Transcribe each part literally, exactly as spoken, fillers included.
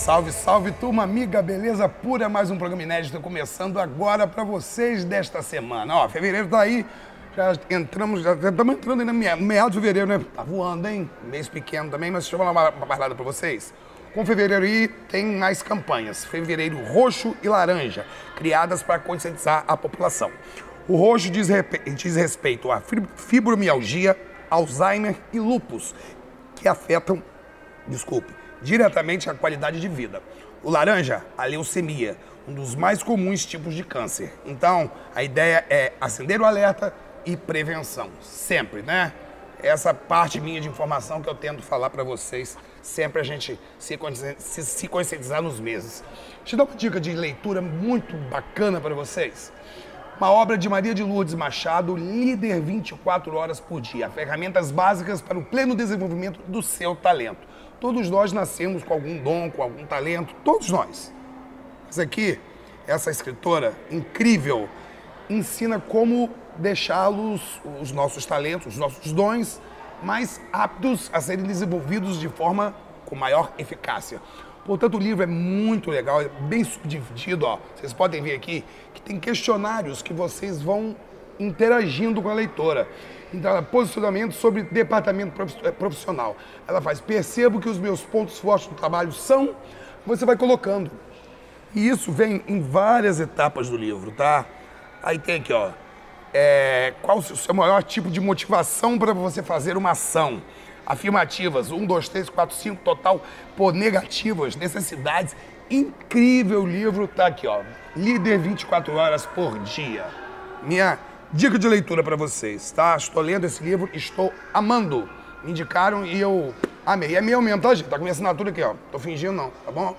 Salve, salve, turma amiga, beleza pura, mais um programa inédito começando agora pra vocês desta semana. Ó, fevereiro tá aí, já entramos, já estamos entrando aí no meado de fevereiro, né? Tá voando, hein? Mês pequeno também, mas deixa eu falar uma, uma parada pra vocês. Com fevereiro aí tem mais campanhas, fevereiro roxo e laranja, criadas para conscientizar a população. O roxo diz, diz respeito à fibromialgia, Alzheimer e lúpus, que afetam, desculpe, diretamente a qualidade de vida. O laranja, a leucemia, um dos mais comuns tipos de câncer. Então, a ideia é acender o alerta e prevenção, sempre, né? Essa parte minha de informação que eu tento falar para vocês, sempre a gente se, se, se conscientizar nos meses. Deixa eu dar uma dica de leitura muito bacana para vocês. Uma obra de Maria de Lourdes Machado, Líder vinte e quatro horas por dia. Ferramentas básicas para o pleno desenvolvimento do seu talento. Todos nós nascemos com algum dom, com algum talento, todos nós. Mas aqui, essa escritora incrível ensina como deixá-los, os nossos talentos, os nossos dons, mais aptos a serem desenvolvidos de forma com maior eficácia. Portanto, o livro é muito legal, é bem subdividido, ó. Vocês podem ver aqui que tem questionários que vocês vão interagindo com a leitora. Então, ela posicionamento sobre departamento profissional. Ela faz, percebo que os meus pontos fortes no trabalho são, você vai colocando. E isso vem em várias etapas do livro, tá? Aí tem aqui, ó, é, qual o seu maior tipo de motivação para você fazer uma ação? Afirmativas, um, dois, três, quatro, cinco, total, por negativas, necessidades. Incrível livro, tá aqui, ó. Líder vinte e quatro horas por dia. Minha dica de leitura para vocês, tá? Estou lendo esse livro, estou amando. Me indicaram e eu amei. É meu mesmo, tá, gente? Tá com minha assinatura aqui, ó. Tô fingindo não, tá bom?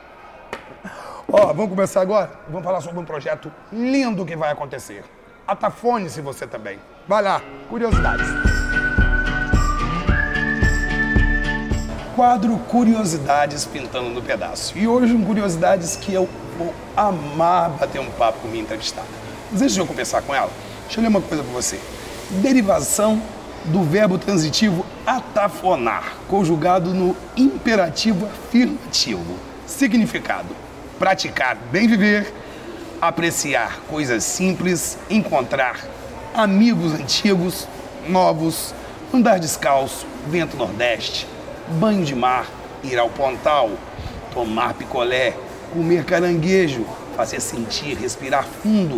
Ó, vamos começar agora? Vamos falar sobre um projeto lindo que vai acontecer. Atafone-se você também. Vai lá, curiosidades. Quadro Curiosidades Pintando no Pedaço. E hoje, um curiosidades que eu vou amar bater um papo com minha entrevistada. Mas antes de eu conversar com ela, deixa eu ler uma coisa para você. Derivação do verbo transitivo atafonar, conjugado no imperativo afirmativo. Significado: praticar bem viver, apreciar coisas simples, encontrar amigos antigos, novos, andar descalço, vento nordeste, banho de mar, ir ao pontal, tomar picolé, comer caranguejo, fazer sentir, respirar fundo,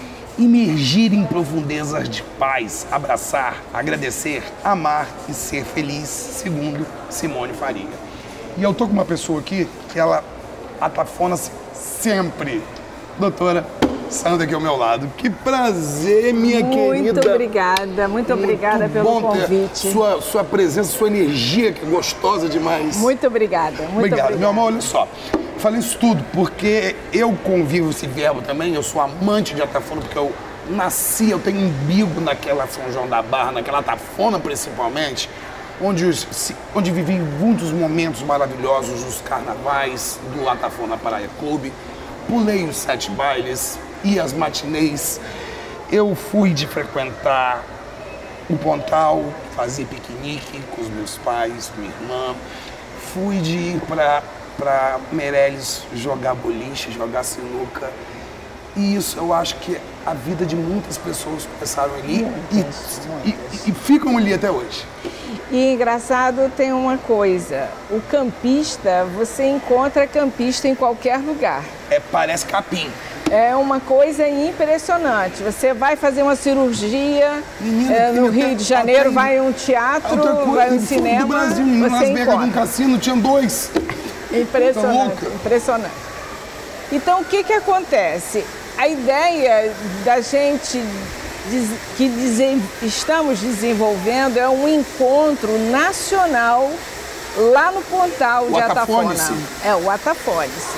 imergir em profundezas de paz, abraçar, agradecer, amar e ser feliz, segundo Simone Faria. E eu tô com uma pessoa aqui que ela atafona-se sempre. Doutora Sandra aqui ao meu lado. Que prazer, minha muito querida. Muito obrigada, muito obrigada muito pelo convite. Sua, sua presença, sua energia, que é gostosa demais. Muito obrigada, muito Obrigado. obrigada. Meu amor, olha só. Falei isso tudo porque eu convivo esse verbo também, eu sou amante de atafona, porque eu nasci, eu tenho umbigo naquela São João da Barra, naquela atafona principalmente, onde, os, onde vivi muitos momentos maravilhosos nos carnavais do Atafona Praia Clube. Pulei os sete bailes e as matinês. Eu fui de frequentar o Pontal, fazer piquenique com os meus pais, minha irmã. Fui de ir para para Meireles jogar boliche, jogar sinuca. E isso eu acho que a vida de muitas pessoas começaram ali e, e, e ficam ali até hoje. E engraçado, tem uma coisa, o campista, você encontra campista em qualquer lugar. É, parece capim. É uma coisa impressionante. Você vai fazer uma cirurgia Menina, é, no Rio de Janeiro, até, vai a um teatro, coisa, vai a um cinema, do Brasil, você Las Vegas, num cassino, tinha dois. Impressionante, impressionante. Então, o que que acontece? A ideia da gente que desen... estamos desenvolvendo é um encontro nacional lá no Pontal de Atafona. É, o Atafone-se.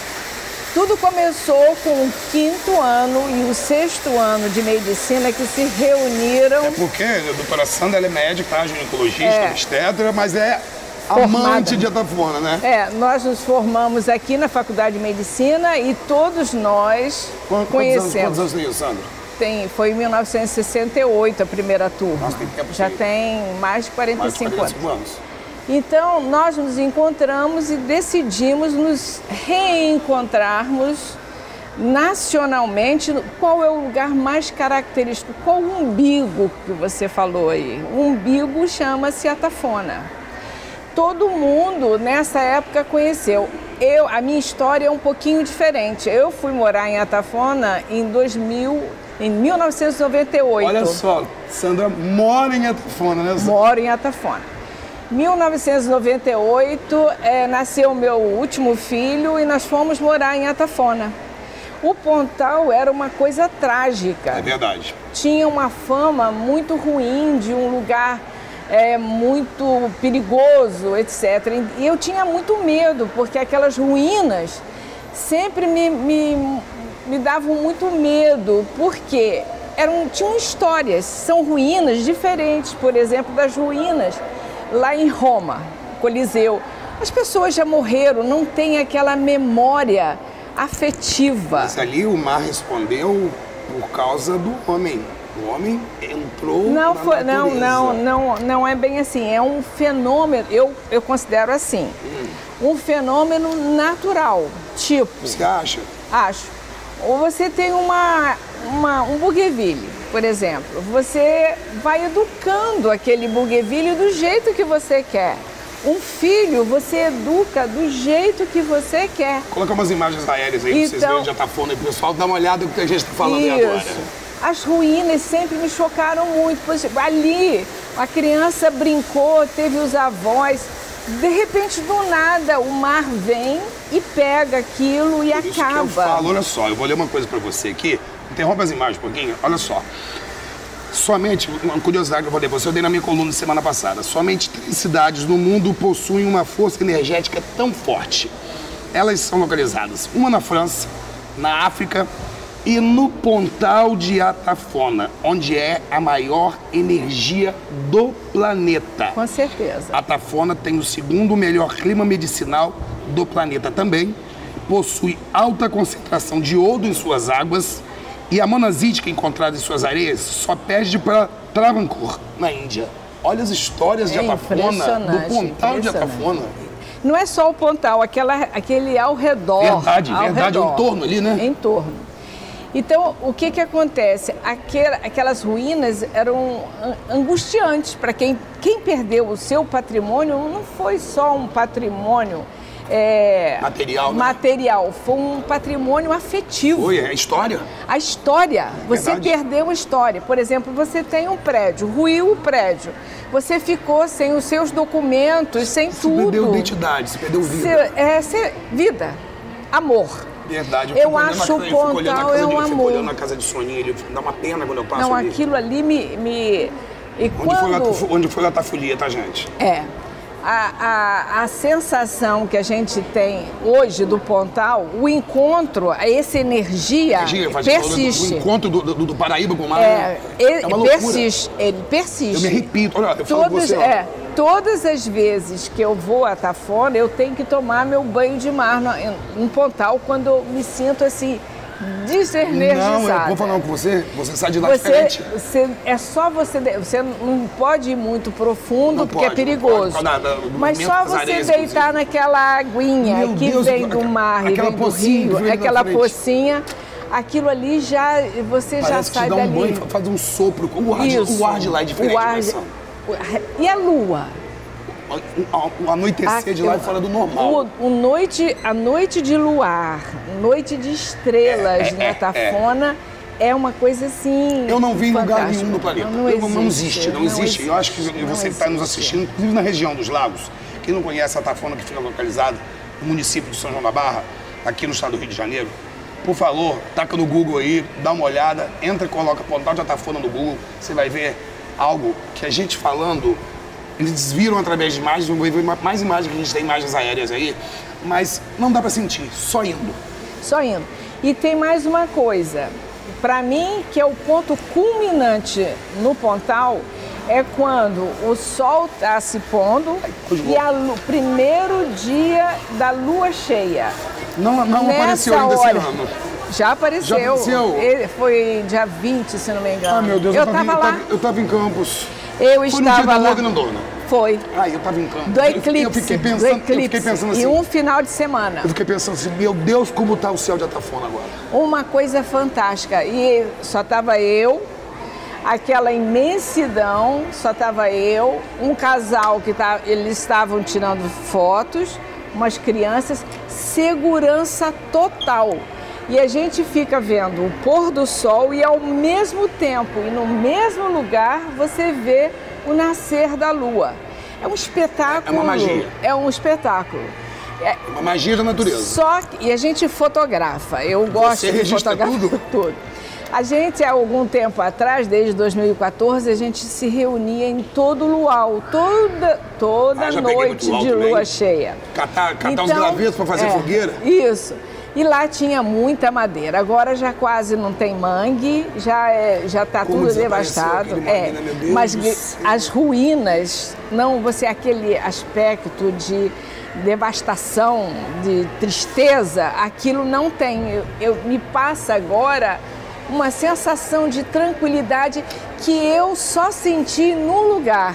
Tudo começou com o quinto ano e o sexto ano de medicina que se reuniram. É porque a doutora Sandra ela é médica, ginecologista, é. obstetra, mas é amante de Atafona, né? É, nós nos formamos aqui na Faculdade de Medicina e todos nós quantos conhecemos. Anos, quantos anos tem, Sandra? Tem, foi em mil novecentos e sessenta e oito a primeira turma. Nossa, tem tempo Já de... tem mais de quarenta e cinco anos. Então, nós nos encontramos e decidimos nos reencontrarmos nacionalmente. Qual é o lugar mais característico? Qual o umbigo que você falou aí? O umbigo chama-se Atafona. Todo mundo nessa época conheceu. Eu, a minha história é um pouquinho diferente. Eu fui morar em Atafona em dois mil, em mil novecentos e noventa e oito. Olha só, Sandra mora em Atafona, né? Moro em Atafona. mil novecentos e noventa e oito, é, nasceu meu último filho e nós fomos morar em Atafona. O Pontal era uma coisa trágica. É verdade. Tinha uma fama muito ruim de um lugar é, muito perigoso, etcétera. E eu tinha muito medo, porque aquelas ruínas sempre me, me, me davam muito medo, porque eram, tinham histórias, são ruínas diferentes, por exemplo, das ruínas lá em Roma, Coliseu. As pessoas já morreram, não tem aquela memória afetiva. Mas ali o mar respondeu por causa do homem. O homem entrou não na foi, não, natureza. não, não, não é bem assim. É um fenômeno, eu, eu considero assim, hum. um fenômeno natural. Tipo. Você acha? Acho. Ou você tem uma, uma, um bougainville, por exemplo. Você vai educando aquele bougainville do jeito que você quer. Um filho você educa do jeito que você quer. Coloca umas imagens aéreas aí, então, pra vocês verem de Atafona. E o pessoal dá uma olhada no que a gente está falando isso. aí agora. As ruínas sempre me chocaram muito. Pois, ali, a criança brincou, teve os avós. De repente, do nada, o mar vem e pega aquilo e Por isso acaba. Que eu falo, olha só, eu vou ler uma coisa para você aqui. Interrompa as imagens um pouquinho. Olha só. Somente, uma curiosidade que eu vou ler, você eu dei na minha coluna semana passada. Somente três cidades no mundo possuem uma força energética tão forte. Elas são localizadas, uma na França, na África e no Pontal de Atafona, onde é a maior energia do planeta. Com certeza. Atafona tem o segundo melhor clima medicinal do planeta também, possui alta concentração de iodo em suas águas e a monazítica encontrada em suas areias só perde para Travancore, na Índia. Olha as histórias de é Atafona, do Pontal de Atafona. Não é só o Pontal, aquela, aquele ao redor. Verdade, ao verdade, redor, em torno ali, né? Em torno. Então, o que que acontece? Aquela, aquelas ruínas eram angustiantes para quem, quem perdeu o seu patrimônio. Não foi só um patrimônio é, material, né? material, foi um patrimônio afetivo. Foi, é a história. A história, é você verdade. perdeu a história. Por exemplo, você tem um prédio, ruiu o prédio, você ficou sem os seus documentos, sem você tudo. Você perdeu identidade, você perdeu vida. Cê, é, cê, vida, amor. Verdade, eu, eu acho o Pontal é um amor. Eu fico olhando na casa de Soninha, ele dá uma pena quando eu passo Não, ali. aquilo ali me... me... E onde, quando... foi, onde foi a Tafolia, tá, gente? É. A, a, a sensação que a gente tem hoje do Pontal, o encontro, essa energia, energia persiste. O encontro do, do, do Paraíba com o mar, é, ele, é uma loucura. Persiste, ele persiste. Eu me arrepio, olha, eu falo Todos, com você, ó. É, todas as vezes que eu vou a Atafona, eu tenho que tomar meu banho de mar no, no Pontal quando eu me sinto assim, desenergizada. Não, eu vou falar com você, você sai de lá você, diferente. Você, é só você, você não pode ir muito profundo não porque pode, é perigoso. Pode, nada, mas só você areias, deitar inclusive. Naquela aguinha Meu que Deus, vem do mar e vem do rio, aquela pocinha, aquilo ali já, você Parece já que sai te dá dali. Um banho, faz um sopro, o ar, de, o ar de lá é diferente. O ar, e a lua? O anoitecer a, de lá é fora do normal. O, o noite, a noite de luar, noite de estrelas é, é, na Atafona é, é uma coisa assim. Eu não vi em lugar nenhum no planeta. Não, não, existe, não existe, não, não existe. existe. Eu acho que você que está nos assistindo, inclusive na região dos lagos, quem não conhece a Atafona, que fica localizada no município de São João da Barra, aqui no estado do Rio de Janeiro, por favor, taca no Google aí, dá uma olhada, entra e coloca Pontal de Atafona no Google, você vai ver algo que a gente falando. Eles viram através de imagens, vão ver mais imagens que a gente tem, imagens aéreas aí, mas não dá para sentir, só indo. Só indo. E tem mais uma coisa, para mim, que é o ponto culminante no Pontal, é quando o sol está se pondo e o primeiro dia da lua cheia. Não, não apareceu ainda esse ano. Já apareceu. Já apareceu? Ele foi dia vinte, se não me engano. Ah, meu Deus, eu estava lá. Eu estava em Campos. Eu Foi estava no dia lá. Da Lua Grandona. Foi. Ah, eu tava em campo. Do eclipse. Eu fiquei pensando, do eclipse. eu fiquei pensando assim. E um final de semana. Eu fiquei pensando assim, meu Deus, como tá o céu de Atafona agora. Uma coisa fantástica. E só tava eu, aquela imensidão, só tava eu, um casal que tá, eles estavam tirando fotos, umas crianças, segurança total. E a gente fica vendo o pôr do sol e ao mesmo tempo e no mesmo lugar você vê o nascer da lua. É um espetáculo. É uma magia. É um espetáculo. É uma magia da natureza. Só que, e a gente fotografa. Eu gosto Você de registra fotografar tudo? tudo. A gente, há algum tempo atrás, desde dois mil e quatorze, a gente se reunia em todo luau, toda, toda ah, noite de lua também. cheia. Catar, catar então, os gravetos para fazer é, fogueira? Isso. E lá tinha muita madeira. Agora já quase não tem mangue, já é, já está tudo devastado. É, mangue, né, meu Deus mas do céu. as ruínas, não, você aquele aspecto de devastação, de tristeza, aquilo não tem. Eu, eu me passa agora uma sensação de tranquilidade que eu só senti num lugar,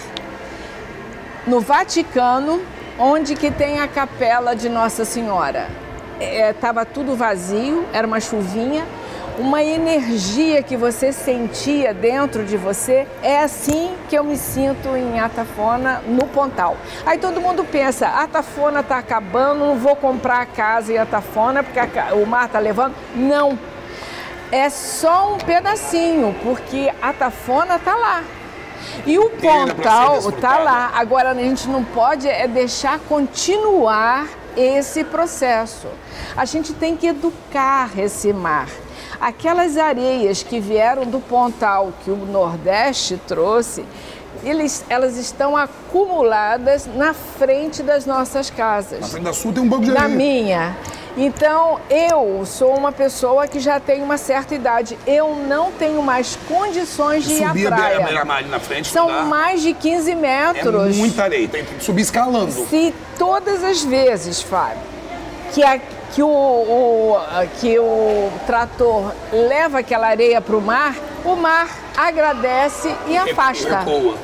no Vaticano, onde que tem a capela de Nossa Senhora. Estava é, tudo vazio, era uma chuvinha, uma energia que você sentia dentro de você. É assim que eu me sinto em Atafona, no Pontal. Aí todo mundo pensa, Atafona está acabando, não vou comprar a casa em Atafona porque a, o mar está levando. Não, é só um pedacinho, porque Atafona está lá. E o Pontal está lá. Agora a gente não pode é deixar continuar esse processo. A gente tem que educar esse mar. Aquelas areias que vieram do Pontal, que o Nordeste trouxe, eles, elas estão acumuladas na frente das nossas casas. Na frente da sua tem um banco de areia. Na minha. Então, eu sou uma pessoa que já tem uma certa idade. Eu não tenho mais condições de ir à praia. Subir a beira-mar na frente. São mais de quinze metros. É muita areia, tem que subir escalando. Se todas as vezes, Fábio, que, a, que, o, o, que o trator leva aquela areia para o mar, o mar agradece e afasta. Recoa.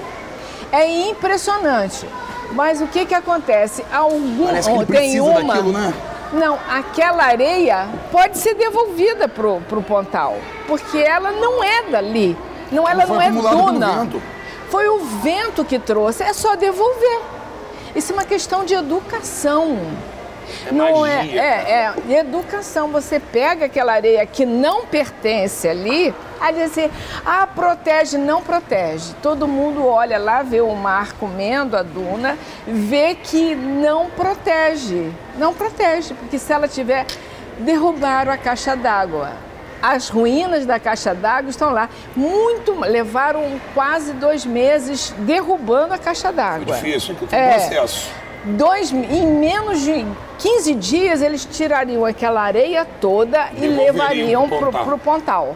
É impressionante. Mas o que que acontece? Algum, Parece que ele tem precisa uma... daquilo, né? Não, aquela areia pode ser devolvida pro, pro Pontal, porque ela não é dali, não, ela não é dona. Foi o vento que trouxe, é só devolver. Isso é uma questão de educação. É não magia, é, é, é educação. Você pega aquela areia que não pertence ali, a dizer, ah, protege, não protege. Todo mundo olha lá, vê o mar comendo a duna, vê que não protege. Não protege, porque se ela tiver, derrubaram a caixa d'água. As ruínas da caixa d'água estão lá. Muito, levaram quase dois meses derrubando a caixa d'água. É difícil, porque tem é, processo. Dois, em menos de quinze dias, eles tirariam aquela areia toda e levariam para o Pontal.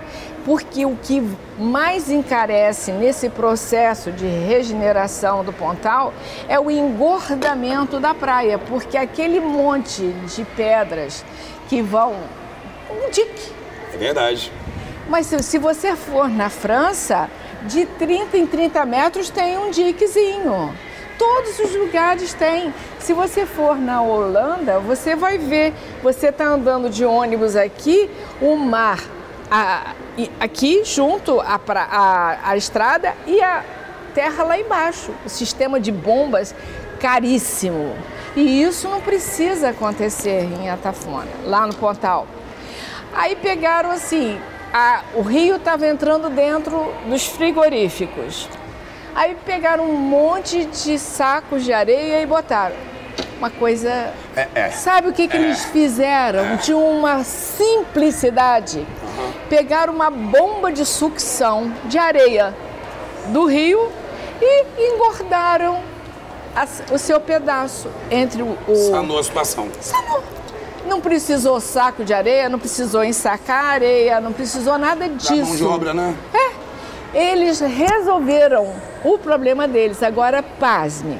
Porque o que mais encarece nesse processo de regeneração do Pontal é o engordamento da praia, porque aquele monte de pedras que vão... um dique. É verdade. Mas se, se você for na França, de trinta em trinta metros tem um diquezinho. Todos os lugares têm. Se você for na Holanda, você vai ver. Você está andando de ônibus aqui, o mar a, aqui junto à, a, a estrada e a terra lá embaixo. O sistema de bombas caríssimo. E isso não precisa acontecer em Atafona, lá no Pontal. Aí pegaram assim, a, o rio estava entrando dentro dos frigoríficos. Aí pegaram um monte de sacos de areia e botaram. Uma coisa... É, é. Sabe o que, que é. eles fizeram? É. De uma simplicidade. Uhum. Pegaram uma bomba de sucção de areia do rio e engordaram a, o seu pedaço entre o... o... Sanou a situação. Sanou. Não precisou saco de areia, não precisou ensacar areia, não precisou nada disso. Da mão de obra, né? É. Eles resolveram o problema deles. Agora, pasme.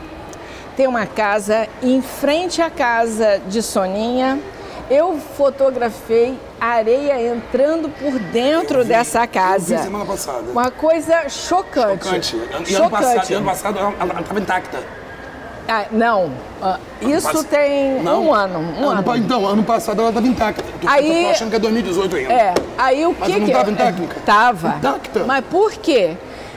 Tem uma casa em frente à casa de Soninha. Eu fotografei areia entrando por dentro eu vi, dessa casa. Eu vi semana passada. Uma coisa chocante. Chocante. E chocante. ano passado, ano passado ela estava intacta. Ah, não, ah, isso pass... tem não. um ano. Um ano, ano. Então, ano passado ela estava intacta. Eu tô, aí, tô achando que é dois mil e dezoito ainda. É, aí o Mas que não que... estava intacta? Tava. Intacta. Mas por quê?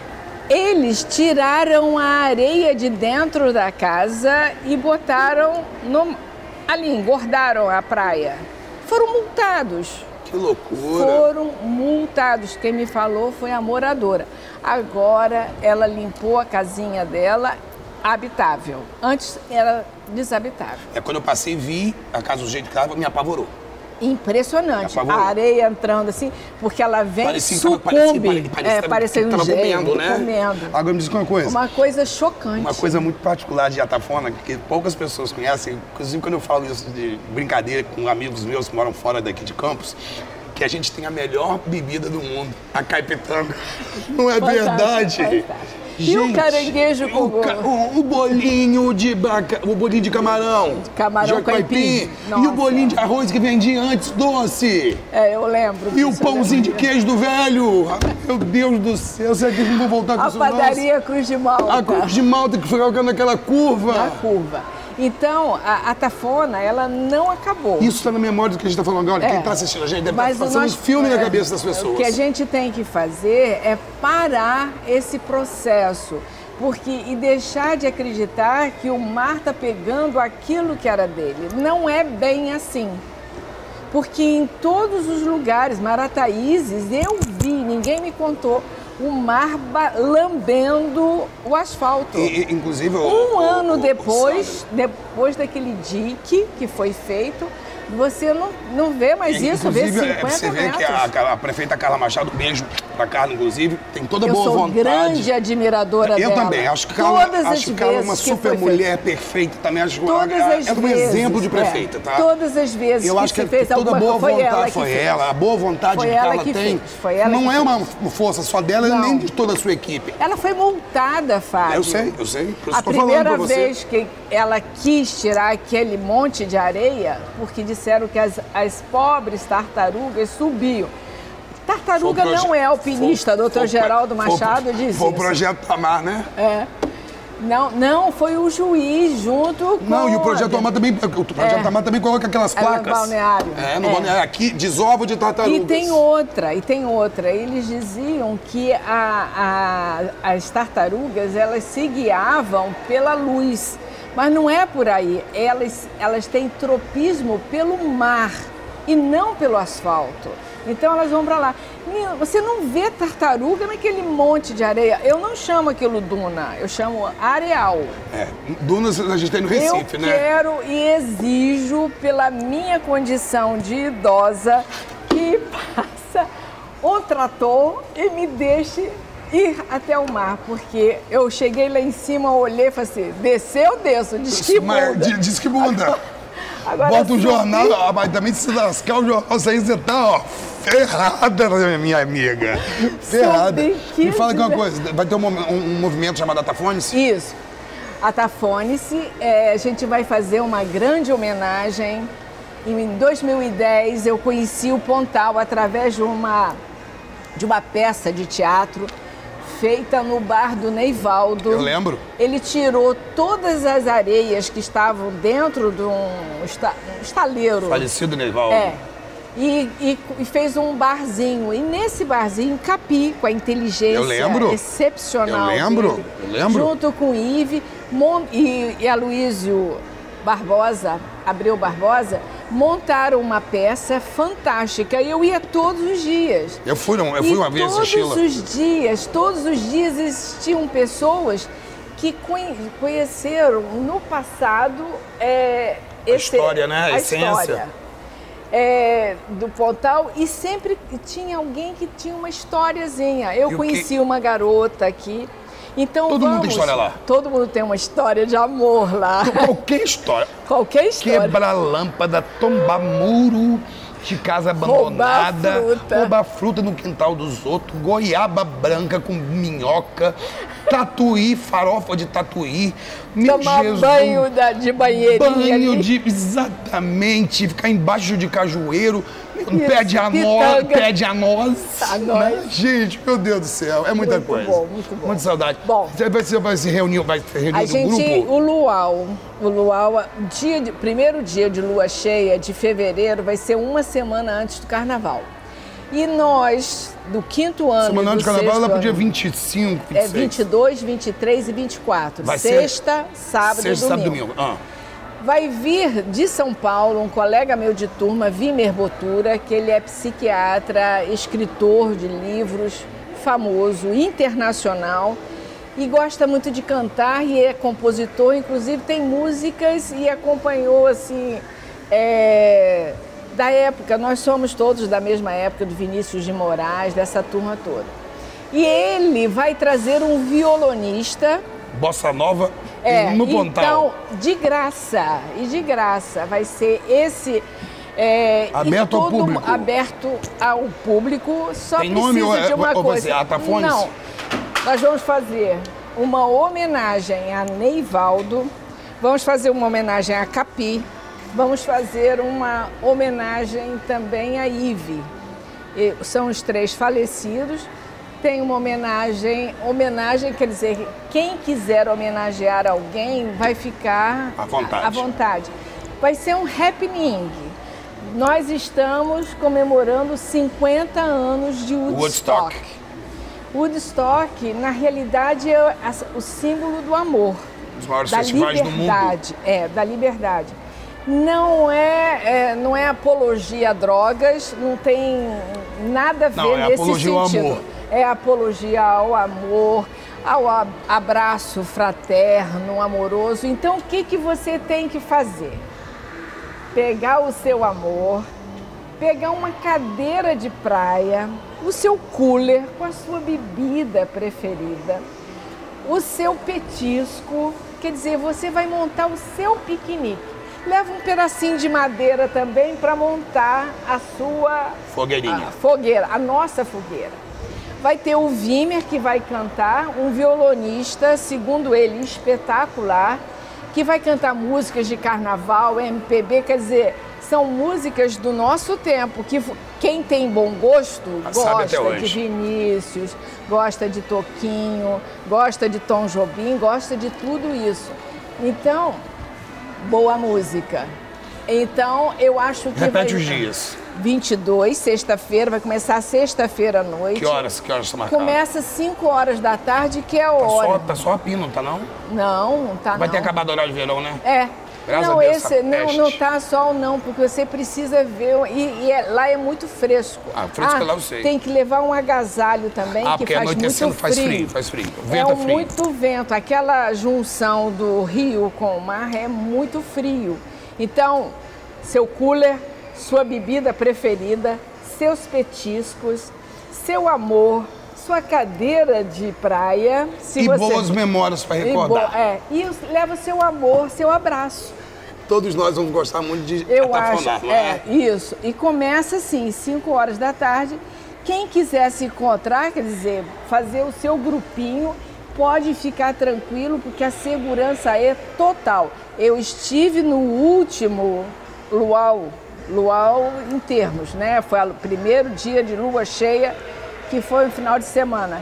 Eles tiraram a areia de dentro da casa e botaram no... ali, engordaram a praia. Foram multados. Que loucura. Foram multados. Quem me falou foi a moradora. Agora ela limpou a casinha dela habitável. Antes era desabitável. É quando eu passei e vi a casa do jeito que estava, me apavorou. Impressionante. A areia entrando assim, porque ela vem parecia, sucumbe. Parecia, parecia, é, parecia um gelo, comendo, né? comendo. Agora me diz uma coisa. Uma coisa chocante. Uma coisa muito particular de Atafona, que poucas pessoas conhecem, inclusive quando eu falo isso de brincadeira com amigos meus que moram fora daqui de Campos, que a gente tem a melhor bebida do mundo, a caipitanga. Não é fantástico, verdade? Fantástico. Gente, e o caranguejo com o, ca o, o bolinho de baca, o bolinho de camarão, camarão de caipim, Nossa. E o bolinho de arroz que vendia antes doce. É, eu lembro. E o pãozinho de queijo do velho. Meu Deus do céu, será que eles não vão voltar com a isso? A padaria nossa? Cruz de Malta. A Cruz de Malta que foi colocando naquela curva. Na curva. Então, a, a Tafona, ela não acabou. Isso está na memória do que a gente está falando agora. É. Quem está assistindo a gente deve Mas estar passando nós, um filme é, na cabeça das pessoas. O que a gente tem que fazer é parar esse processo. Porque, e deixar de acreditar que o mar está pegando aquilo que era dele. Não é bem assim. Porque em todos os lugares, Marataízes, eu vi, ninguém me contou, o mar lambendo o asfalto. E, inclusive, um o, ano o, depois, o depois daquele dique que foi feito, você não, não vê mais e, isso, vê cinquenta você vê metros. que a, a prefeita Carla Machado, um beijo pra Carla, inclusive, tem toda eu boa sou vontade. grande admiradora eu dela. Eu também, acho que Carla, Todas acho que Carla é uma super mulher feito. perfeita também. Acho que Todas ela, as é um vezes, exemplo de prefeita, é, tá? Todas as vezes eu que acho que se fez toda alguma boa coisa, vontade foi ela. Foi Que ela, fez. a boa vontade foi que ela Carla que tem. Fez. Foi ela não que é fez. uma força só dela, não. nem de toda a sua equipe. Ela foi multada, Fábio. Eu sei, eu sei. Por isso a tô falando pra primeira você. vez que ela quis tirar aquele monte de areia, porque disseram que as, as pobres tartarugas subiam. Tartaruga proje... não é alpinista, doutor Geraldo Machado foi, diz Foi o isso. projeto Tamar, né? É. Não, não, foi o juiz junto com... Não, e o projeto Tamar também, o projeto é. Tamar também coloca aquelas placas. É no balneário. É, no é. balneário. Aqui, desova de tartarugas. E tem outra, e tem outra. Eles diziam que a, a, as tartarugas, elas se guiavam pela luz. Mas não é por aí. Elas, elas têm tropismo pelo mar e não pelo asfalto. Então elas vão para lá. Você não vê tartaruga naquele monte de areia. Eu não chamo aquilo duna, eu chamo areal. É, dunas a gente tem no Recife, eu né? Eu quero e exijo, pela minha condição de idosa, que passa um trator e me deixe ir até o mar, porque eu cheguei lá em cima, olhei e falei assim, desceu, desço, diz que bunda. Diz que bunda. Agora, bota o jornal, ó, mas também se lascar o jornal, aí você tá, ó, ferrada, minha amiga. Ferrada. Me fala aqui uma coisa, vai ter um, um, um movimento chamado Atafone-se? Isso. Atafone-se, é, a gente vai fazer uma grande homenagem. Em dois mil e dez, eu conheci o Pontal através de uma, de uma peça de teatro feita no bar do Neivaldo. Eu lembro. Ele tirou todas as areias que estavam dentro de um estaleiro. Falecido Neivaldo. É. E, e, e fez um barzinho. E nesse barzinho, Capi, com a inteligência eu lembro. excepcional eu lembro. dele, eu lembro. junto com o Ive Mon, e, e Aloysio Barbosa, Abreu Barbosa, montaram uma peça fantástica e eu ia todos os dias. Eu fui, não, eu fui e uma vez assisti-la. Todos os dias, todos os dias existiam pessoas que conheceram no passado é, a esse, história, né? A, a essência. História, é, do Pontal e sempre tinha alguém que tinha uma historiazinha. Eu e conheci que... uma garota aqui. Então, todo vamos, mundo tem história lá? Todo mundo tem uma história de amor lá. Qualquer história. Qualquer história. Quebrar lâmpada, tombar muro de casa abandonada. Roubar fruta. Roubar fruta no quintal dos outros. Goiaba branca com minhoca. Tatuí, farofa de tatuí. Tomar Jesus, banho da, de banheirinha Banho ali. de... Exatamente. Ficar embaixo de cajueiro. Um Isso, pé de anós, pitanga. pé de anós. Anós. Né? Gente, meu Deus do céu, é muita Muito coisa. bom, muito bom. Muita saudade. Bom. Você vai, você vai se reunir, vai se reunir A do gente, grupo? o luau, o luau, dia de, primeiro dia de lua cheia de fevereiro vai ser uma semana antes do carnaval. E nós, do quinto ano Semana e do antes do carnaval, sexto lá pro dia ano, vinte e cinco, vinte e é seis. vinte e dois, vinte e três e vinte e quatro. Vai ser Sexta, sábado Sexta, e sábado e domingo. domingo. Ah. Vai vir de São Paulo um colega meu de turma, Vimer Botura, que ele é psiquiatra, escritor de livros, famoso, internacional, e gosta muito de cantar e é compositor, inclusive tem músicas e acompanhou assim, é, da época, nós somos todos da mesma época, do Vinícius de Moraes, dessa turma toda. E ele vai trazer um violonista. Bossa Nova É, no Pontal. então, de graça, e de graça, vai ser esse... É, Aberto e ao todo- público. Aberto ao público, só Tem precisa nome ou é- de uma ou vai coisa. ser Atafones? Não, nós vamos fazer uma homenagem a Neivaldo, vamos fazer uma homenagem a Capi, vamos fazer uma homenagem também a Ive. E são os três falecidos. Tem uma homenagem, homenagem quer dizer, quem quiser homenagear alguém vai ficar À vontade. à vontade. Vai ser um happening. Nós estamos comemorando cinquenta anos de Woodstock. Woodstock. Woodstock, na realidade, é a- o símbolo do amor. Os maiores Da festivais do mundo. liberdade, é, da liberdade. Não é, é, não é apologia a drogas, não tem nada a ver Não, é nesse apologia ao sentido. amor. É apologia ao amor, ao a- abraço fraterno, amoroso. Então, o que, que você tem que fazer? Pegar o seu amor, pegar uma cadeira de praia, o seu cooler com a sua bebida preferida, o seu petisco, quer dizer, você vai montar o seu piquenique. Leva um pedacinho de madeira também para montar a sua Fogueirinha. a fogueira, a nossa fogueira. Vai ter o Vimer que vai cantar, um violonista, segundo ele, espetacular, que vai cantar músicas de carnaval, M P B, quer dizer, são músicas do nosso tempo, que quem tem bom gosto Sabe até gosta de hoje. Vinícius, gosta de Toquinho, gosta de Tom Jobim, gosta de tudo isso. Então, boa música. Então, eu acho que Repete vai... os dias. vinte e dois, sexta-feira, vai começar sexta-feira à noite. Que horas? Que horas está marcado? Começa às cinco horas da tarde, que é a Tá hora. só, tá só a pino, tá não? Não, não tá Vai não. ter acabado o horário de verão, né? É. Graças não, a Deus, esse essa não, peste. não tá sol não, porque você precisa ver e, e é- lá é muito fresco. Ah, fresco lá eu sei. Tem que levar um agasalho também, Ah, que porque faz anoitecendo muito faz frio. frio, faz frio. O É vento é um frio. muito vento. Aquela junção do rio com o mar é muito frio. Então, seu cooler, sua bebida preferida, seus petiscos, seu amor, sua cadeira de praia. Se E você... boas memórias para E bo- recordar. É, e os- leva seu amor, seu abraço. Todos nós vamos gostar muito de Eu acho, atafonar, não é, isso. E começa assim, cinco horas da tarde. Quem quiser se encontrar, quer dizer, fazer o seu grupinho, pode ficar tranquilo, porque a segurança é total. Eu estive no último luau, luau em termos, né? Foi o primeiro dia de lua cheia, que foi o final de semana.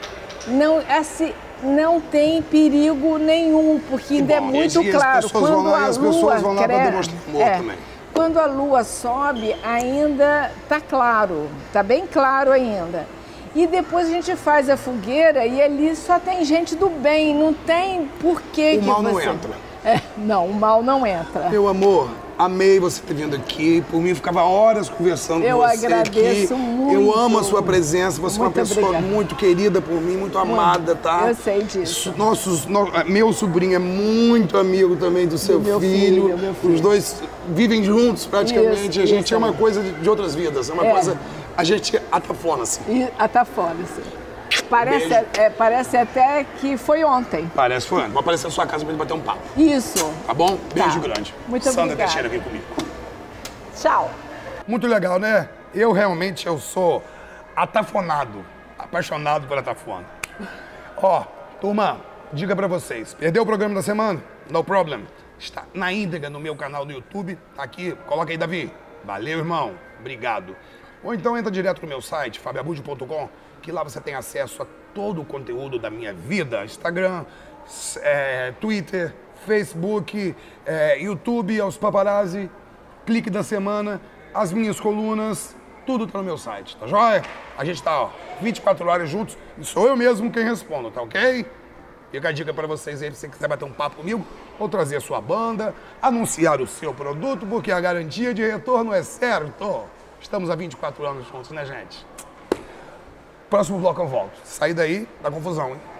Não, assim, não tem perigo nenhum, porque ainda é bom, muito e as claro. pessoas vão Quando lá e a as pessoas lua vão lá pra cre- demonstrar amor é, também. Quando a lua sobe, ainda tá claro, tá bem claro ainda. E depois a gente faz a fogueira e ali só tem gente do bem, não tem porquê O que mal não você... entra. É, não, o mal não entra. Meu amor, amei você ter vindo aqui. Por mim, ficava horas conversando Eu com você agradeço aqui. muito. Eu amo a sua presença. Você Muito é uma pessoa obrigada. muito querida por mim, muito amada, tá? Eu sei disso. Su- Nossos, no- meu sobrinho é muito amigo também do seu meu filho. filho, meu filho. Os dois vivem juntos praticamente. Isso, a gente isso é uma aí. coisa de, de outras vidas. É uma É. coisa... A gente atafona, assim. E atafona, assim. Parece, Beijo. é, parece até que foi ontem. Parece, foi antes. Vou aparecer na sua casa pra gente bater um papo. Isso. Tá bom? Beijo Tá. grande. Muito Sandra obrigada. Teixeira, vem comigo. Tchau. Muito legal, né? Eu realmente eu sou atafonado, apaixonado por atafona. Ó, turma, diga pra vocês, perdeu o programa da semana? No problem. Está na íntegra no meu canal do YouTube. Tá aqui, coloca aí, Davi. Valeu, irmão. Obrigado. Ou então entra direto no meu site, fabio abud ponto com, que lá você tem acesso a todo o conteúdo da minha vida. Instagram, é, Twitter, Facebook, é, YouTube, aos paparazzi, clique da semana, as minhas colunas, tudo tá no meu site, tá joia? A gente tá, ó, vinte e quatro horas juntos e sou eu mesmo quem respondo, tá ok? Fica a dica pra vocês aí, se você quiser bater um papo comigo, ou trazer a sua banda, anunciar o seu produto, porque a garantia de retorno é certo. Estamos há vinte e quatro anos juntos, né, gente? Próximo bloco eu volto. Saí daí da confusão, hein?